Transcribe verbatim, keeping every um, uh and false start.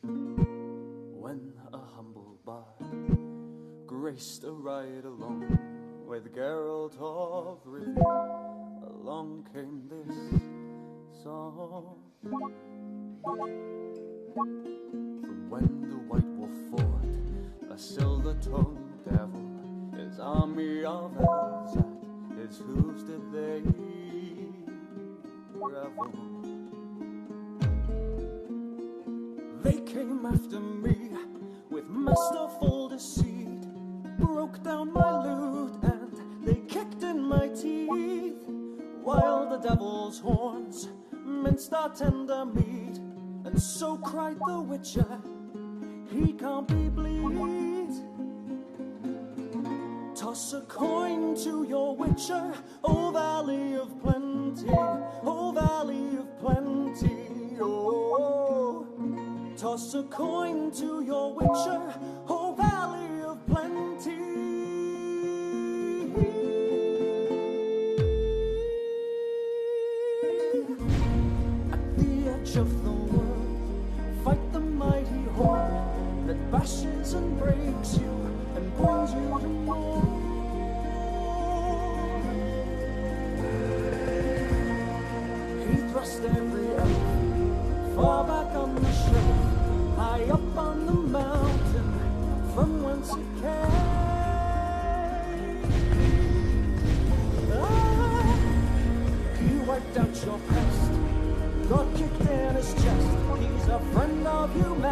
When a humble bard graced a ride along with Geralt of Rivia, along came this song. From when the White Wolf fought a silver-tongued devil, his army of elves at his hooves did they revel. They came after me with masterful deceit, broke down my lute and they kicked in my teeth, while the devil's horns minced our tender meat. And so cried the Witcher, he can't be bleed. Toss a coin to your Witcher, O Valley of Plenty, O Valley of Plenty, oh. Toss a coin to your Witcher, O Valley of Plenty. At the edge of the world, fight the mighty horde that bashes and breaks you and brings you to more. He thrust every elf far back on the shelf, high up on the mountain from whence it came. Ah, he wiped out your past, God kicked in his chest. He's a friend of humanity.